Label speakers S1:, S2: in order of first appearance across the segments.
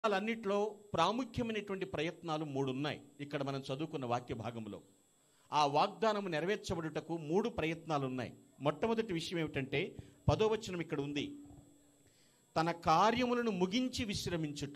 S1: అన్నిట్లో ప్రాముఖ్యమైనటువంటి ప్రయత్నాలు 3 ఉన్నాయి. ఇక్కడ మనం చదువుకున్న వాక్య భాగంలో ఆ వాగ్దానం నెరవేర్చబడుటకు 3 ప్రయత్నాలు ఉన్నాయి. మొట్టమొదటి విషయం ఏమిటంటే 10వ వచనం ఇక్కడ ఉంది. తన కార్యములను ముగించి విశ్రమించుట.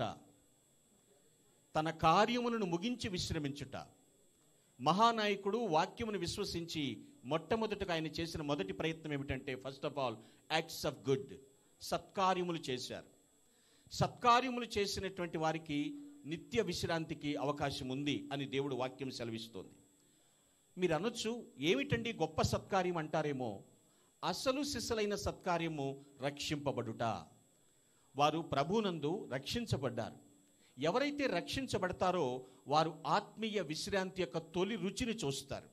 S1: తన కార్యములను ముగించి విశ్రమించుట. మహానాయకుడు వాక్యమును విశ్వసించి మొట్టమొదటిగా ఆయన చేసిన మొదటి ప్రయత్నం ఏమిటంటే first of all acts of good, సత్కార్యములు చేశారు. సత్కార్యములు చేసినటువంటి వారికి నిత్య విశ్రాంతికి అవకాశం ఉంది అని దేవుడు వాక్యం సెలవిస్తోంది. మీరు అనొచ్చు, ఏమిటండి గొప్ప సత్కార్యం అంటారేమో. అసలు సిసలైన సత్కార్యము రక్షింపబడుట. వారు ప్రభునందు రక్షించబడ్డారు. ఎవరైతే రక్షించబడతారో వారు ఆత్మీయ విశ్రాంతి యొక్క తొలి రుచిని చూస్తారు.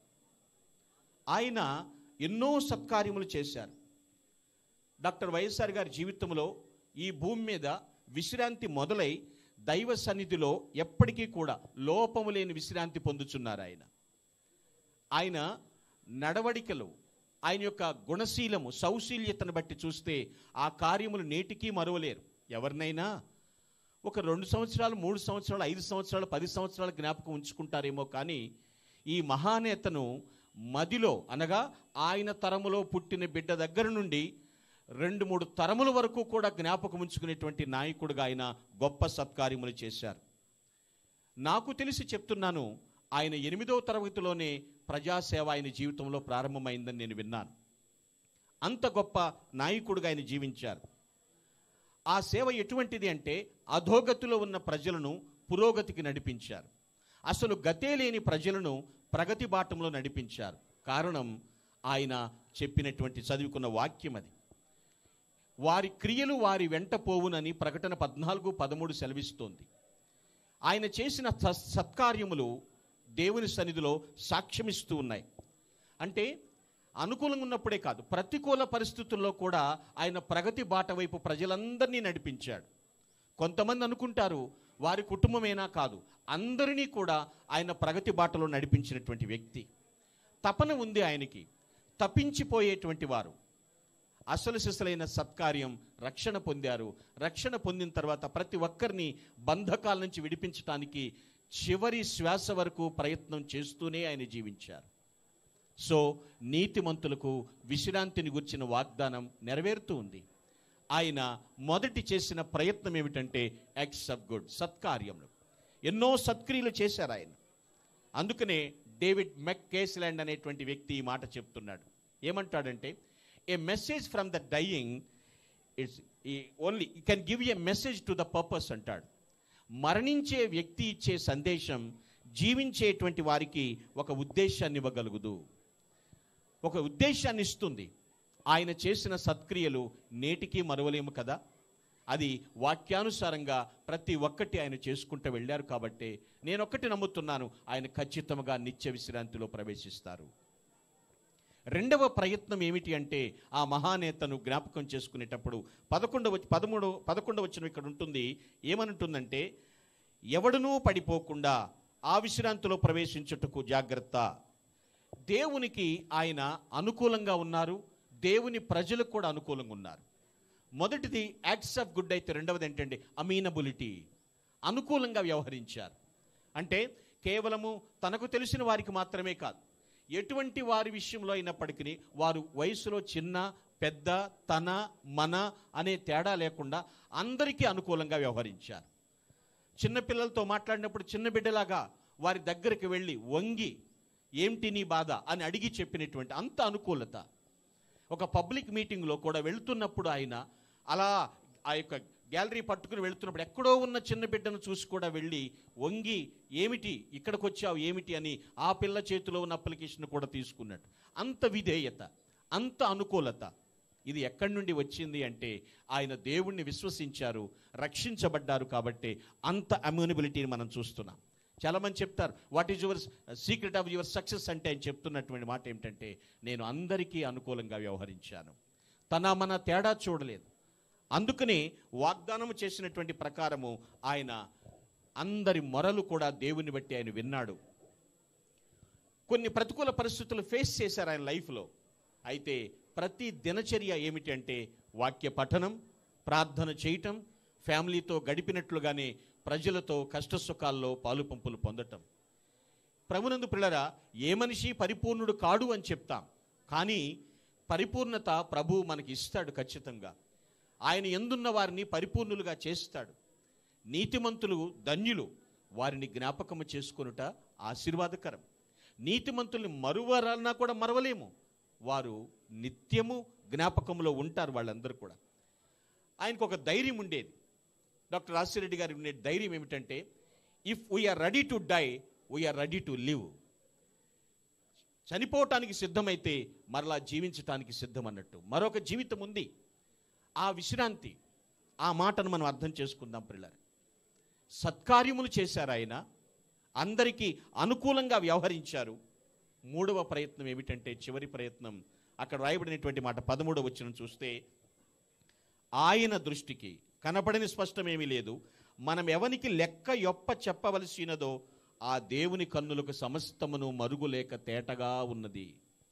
S1: ఆయన ఎన్నో సత్కార్యములు చేశారు. డాక్టర్ వైఎస్ఆర్ గారి జీవితంలో ఈ భూమి మీద విశ్రాంతి మొదలై దైవ సన్నిధిలో ఎప్పటికీ కూడా లోపము లేని విశ్రాంతి పొందుచున్నారు. ఆయన నడవడికలు, ఆయన యొక్క గుణశీలము, సౌశీల్యతను బట్టి చూస్తే ఆ కార్యములు నేటికీ మరువలేరు. ఎవరినైనా ఒక 2 సంవత్సరాలు, 3 సంవత్సరాలు, 5 సంవత్సరాలు, 10 సంవత్సరాలు జ్ఞాపకం ఉంచుకుంటారేమో, కానీ ఈ మహానేతను మదిలో, అనగా ఆయన తరములో పుట్టిన బిడ్డ దగ్గర నుండి 2-3 తరముల వరకు కూడా జ్ఞాపకం ఉంచుకునేటువంటి నాయకుడుగా ఆయన గొప్ప సత్కార్యములు చేశారు. నాకు తెలిసి చెప్తున్నాను, ఆయన 8వ తరగతిలోనే ప్రజాసేవ ఆయన జీవితంలో ప్రారంభమైందని నేను విన్నాను. అంత గొప్ప నాయకుడుగా ఆయన జీవించారు. ఆ సేవ ఎటువంటిది అంటే అధోగతిలో ఉన్న ప్రజలను పురోగతికి నడిపించారు. అసలు గతే లేని ప్రజలను ప్రగతి బాటంలో నడిపించారు. కారణం ఆయన చెప్పినటువంటి చదువుకున్న వాక్యం అది. వారి క్రియలు వారి వెంట పోవునని ప్రకటన 14:13 సెలవిస్తోంది. ఆయన చేసిన సత్కార్యములు దేవుని సన్నిధిలో సాక్ష్యమిస్తూ ఉన్నాయి. అంటే అనుకూలంగా ఉన్నప్పుడే కాదు, ప్రతికూల పరిస్థితుల్లో కూడా ఆయన ప్రగతి బాట వైపు ప్రజలందరినీ నడిపించాడు. కొంతమంది అనుకుంటారు వారి కుటుంబమేనా, కాదు, అందరినీ కూడా ఆయన ప్రగతి బాటలో నడిపించినటువంటి వ్యక్తి. తపన ఉంది ఆయనకి. తప్పించిపోయేటువంటి వారు అసలు సిసలైన సత్కార్యం రక్షణ పొందారు. రక్షణ పొందిన తర్వాత ప్రతి ఒక్కరిని బంధకాల నుంచి విడిపించడానికి చివరి శ్వాస వరకు ప్రయత్నం చేస్తూనే ఆయన జీవించారు. సో నీతిమంతులకు విశ్రాంతిని గురించిన వాగ్దానం నెరవేరుతూ ఉంది. ఆయన మొదటి చేసిన ప్రయత్నం ఏమిటంటే యాక్ట్స్ ఆఫ్ గుడ్, సత్కార్యములు. ఎన్నో సత్క్రియలు చేశారు ఆయన. అందుకనే డేవిడ్ మెక్కేస్లాండ్ అనేటువంటి వ్యక్తి ఈ మాట చెప్తున్నాడు. ఏమంటాడంటే, a message from the dying it's only can give a message to the purpose అంటాడు. మరణించే వ్యక్తి ఇచ్చే సందేశం జీవించేటువంటి వారికి ఒక ఉద్దేశాన్ని ఇవ్వగలుగుదు, ఒక ఉద్దేశాన్ని ఇస్తుంది. ఆయన చేసిన సత్క్రియలు నేటికి మరువలేము కదా. అది వాక్యానుసారంగా ప్రతి ఒక్కటి ఆయన చేసుకుంటూ వెళ్ళారు. కాబట్టి నేను ఒక్కటి నమ్ముతున్నాను, ఆయన ఖచ్చితంగా నిత్య విశ్రాంతిలో ప్రవేశిస్తారు. రెండవ ప్రయత్నం ఏమిటి అంటే ఆ మహానేతను జ్ఞాపకం చేసుకునేటప్పుడు 11వ వచనం ఇక్కడ ఉంటుంది. ఏమనుంటుందంటే, ఎవడునూ పడిపోకుండా ఆ విశ్రాంతిలో ప్రవేశించుటకు జాగ్రత్త. దేవునికి ఆయన అనుకూలంగా ఉన్నారు, దేవుని ప్రజలకు కూడా అనుకూలంగా ఉన్నారు. మొదటిది యాక్ట్స్ ఆఫ్ గుడ్ అయితే రెండవది ఏంటంటే అమీనబిలిటీ, అనుకూలంగా వ్యవహరించారు. అంటే కేవలము తనకు తెలిసిన వారికి మాత్రమే కాదు, ఎటువంటి వారి విషయంలో అయినప్పటికీ వారు వయసులో చిన్న పెద్ద, తన మన అనే తేడా లేకుండా అందరికీ అనుకూలంగా వ్యవహరించారు. చిన్నపిల్లలతో మాట్లాడినప్పుడు చిన్న బిడ్డలాగా వారి దగ్గరికి వెళ్ళి వంగి ఏమిటి నీ బాధ అని అడిగి చెప్పినటువంటి అంత అనుకూలత. ఒక పబ్లిక్ మీటింగ్లో కూడా వెళుతున్నప్పుడు ఆయన అలా ఆ యొక్క గ్యాలరీ పట్టుకుని వెళుతున్నప్పుడు ఎక్కడో ఉన్న చిన్న బిడ్డను చూసి కూడా వెళ్ళి వంగి ఏమిటి ఇక్కడికి వచ్చావు ఏమిటి అని ఆ పిల్ల చేతిలో ఉన్న అప్లికేషన్ కూడా తీసుకున్నాడు. అంత విధేయత, అంత అనుకూలత. ఇది ఎక్కడి నుండి వచ్చింది అంటే ఆయన దేవుణ్ణి విశ్వసించారు, రక్షించబడ్డారు. కాబట్టి అంత అమ్యూనబిలిటీని మనం చూస్తున్నాం. చాలామంది చెప్తారు, what is your secret of your success అంటే ఆయన చెప్తున్నటువంటి మాట ఏమిటంటే, నేను అందరికీ అనుకూలంగా వ్యవహరించాను, తన మన తేడా చూడలేదు. అందుకని వాగ్దానం చేసినటువంటి ప్రకారము ఆయన అందరి మొరలు కూడా దేవుని బట్టి ఆయన విన్నాడు. కొన్ని ప్రతికూల పరిస్థితులు ఫేస్ చేశారు ఆయన లైఫ్లో. అయితే ప్రతి దినచర్య ఏమిటి అంటే వాక్య పఠనం, ప్రార్థన చేయటం, ఫ్యామిలీతో గడిపినట్లుగానే ప్రజలతో కష్టసుఖాల్లో పాలు పంపులు పొందటం. ప్రభునందు ప్రియులారా, ఏ మనిషి పరిపూర్ణుడు కాడు అని చెప్తాం, కానీ పరిపూర్ణత ప్రభువు మనకి ఇస్తాడు ఖచ్చితంగా. ఆయన యందున్న వారిని పరిపూర్ణులుగా చేస్తాడు. నీతిమంతులు ధన్యులు, వారిని జ్ఞాపకము చేసుకొనుట ఆశీర్వాదకరం. నీతిమంతుల్ని మరువరాలన్నా కూడా మరవలేము, వారు నిత్యము జ్ఞాపకంలో ఉంటారు వాళ్ళందరూ కూడా. ఆయనకు ఒక ధైర్యం ఉండేది. డాక్టర్ రాజశేఖర గారికి ఉండే ధైర్యం ఏమిటంటే, if we are ready to die, we are ready to live. చనిపోవటానికి సిద్ధమైతే మరలా జీవించటానికి సిద్ధం అన్నట్టు. మరొక జీవితం ఉంది. ఆ విశ్రాంతి, ఆ మాటను మనం అర్థం చేసుకుందాం ప్రియులారా. సత్కార్యములు చేశారు ఆయన, అందరికీ అనుకూలంగా వ్యవహరించారు. మూడవ ప్రయత్నం ఏమిటంటే, చివరి ప్రయత్నం, అక్కడ రాయబడినటువంటి మాట 13వ వచనం చూస్తే, ఆయన దృష్టికి కనపడని స్పష్టమేమీ లేదు, మనం ఎవనికి లెక్క యొప్ప చెప్పవలసినదో ఆ దేవుని కన్నులకు సమస్తమును మరుగులేక తేటగా ఉన్నది.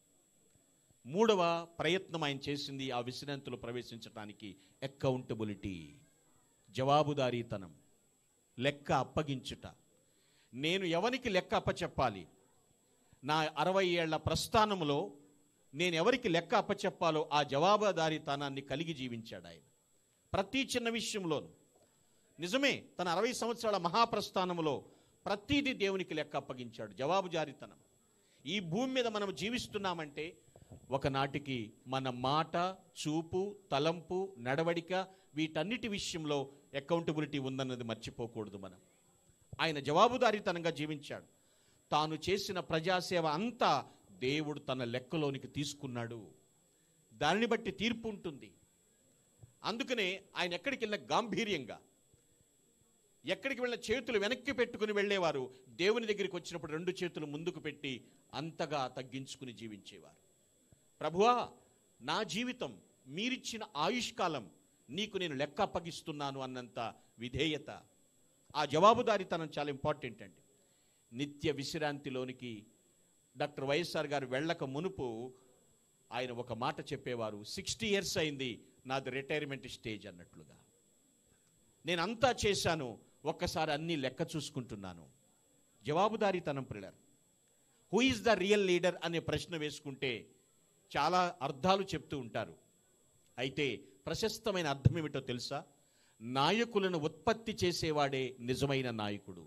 S1: మూడవ ప్రయత్నం ఆయన చేసింది ఆ విశ్రాంతిలో ప్రవేశించడానికి అకౌంటబిలిటీ, జవాబుదారీతనం, లెక్క అప్పగించుట. నేను ఎవరికి లెక్క అప్పచెప్పాలి? నా 60 ఏళ్ల ప్రస్థానంలో నేను ఎవరికి లెక్క అప్పచెప్పాలో ఆ జవాబుదారీతనాన్ని కలిగి జీవించాడు ఆయన. ప్రతి చిన్న విషయంలోనూ నిజమే, తన 60 సంవత్సరాల మహాప్రస్థానంలో ప్రతిదీ దేవునికి లెక్క అప్పగించాడు. జవాబుదారీతనం. ఈ భూమి మీద మనం జీవిస్తున్నామంటే ఒకనాటికి మన మాట, చూపు, తలంపు, నడవడిక, వీటన్నిటి విషయంలో అకౌంటబిలిటీ ఉందన్నది మర్చిపోకూడదు మనం. ఆయన జవాబుదారీతనంగా జీవించాడు. తాను చేసిన ప్రజాసేవ అంతా దేవుడు తన లెక్కలోనికి తీసుకున్నాడు. దానిని బట్టి తీర్పు ఉంటుంది. అందుకనే ఆయన ఎక్కడికి వెళ్ళిన గాంభీర్యంగా, ఎక్కడికి వెళ్ళిన చేతులు వెనక్కి పెట్టుకుని వెళ్ళేవారు. దేవుని దగ్గరికి వచ్చినప్పుడు 2 చేతులు ముందుకు పెట్టి అంతగా తగ్గించుకుని జీవించేవారు. ప్రభువా, నా జీవితం, మీరిచ్చిన ఆయుష్కాలం నీకు నేను లెక్క అప్పగిస్తున్నాను అన్నంత విధేయత, ఆ జవాబుదారీతనం చాలా ఇంపార్టెంట్ అండి. నిత్య విశ్రాంతిలోనికి డాక్టర్ వైఎస్ఆర్ గారు వెళ్ళక మునుపు ఆయన ఒక మాట చెప్పేవారు, 60 ఇయర్స్ అయింది నాది రిటైర్మెంట్ స్టేజ్ అన్నట్లుగా. నేను అంతా చేశాను, ఒక్కసారి అన్నీ లెక్క చూసుకుంటున్నాను. జవాబుదారీతనం ప్రియులారా. Who is the real leader అనే ప్రశ్న వేసుకుంటే చాలా అర్థాలు చెప్తూ ఉంటారు. అయితే ప్రశస్తమైన అర్థం ఏమిటో తెలుసా? నాయకులను ఉత్పత్తి చేసేవాడే నిజమైన నాయకుడు.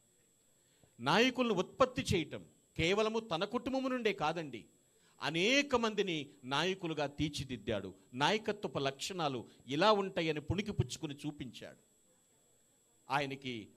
S1: నాయకులను ఉత్పత్తి చేయటం కేవలము తన కుటుంబం నుండే కాదండి, అనేక మందిని నాయకులుగా తీర్చిదిద్దాడు. నాయకత్వపు లక్షణాలు ఇలా ఉంటాయని పుణికిపుచ్చుకుని చూపించాడు. ఆయనకి